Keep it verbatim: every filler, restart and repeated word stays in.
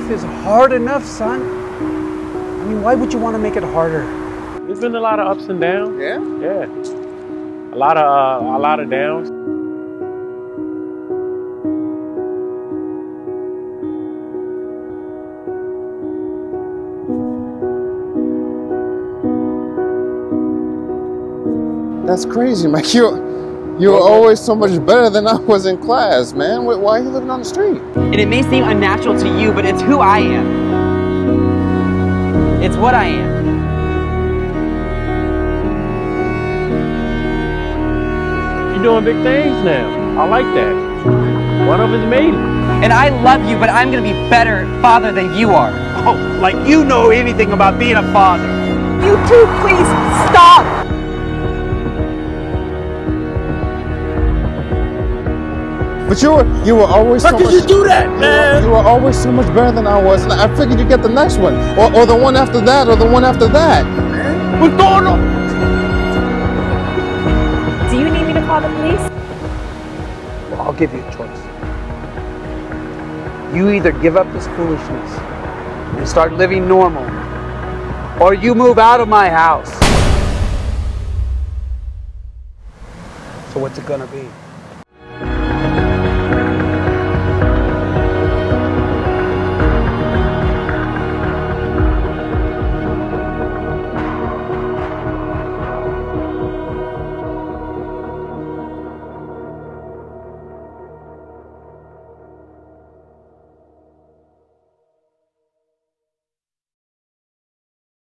life is hard enough, son. I mean, why would you want to make it harder? There's been a lot of ups and downs. Yeah? Yeah. A lot of, uh, a lot of downs. That's crazy, man. You, you were always so much better than I was in class, man. Why are you living on the street? And it may seem unnatural to you, but it's who I am. It's what I am. You're doing big things now. I like that. One of us made it. And I love you, but I'm gonna be better father than you are. Oh, like you know anything about being a father. You two, please stop! But you were, you were always How so could much, you do that, you man? were, you were always so much better than I was, and I figured you'd get the next one, or, or the one after that, or the one after that. What's going on? Do you need me to call the police? Well, I'll give you a choice. You either give up this foolishness and start living normal, or you move out of my house. So what's it gonna be?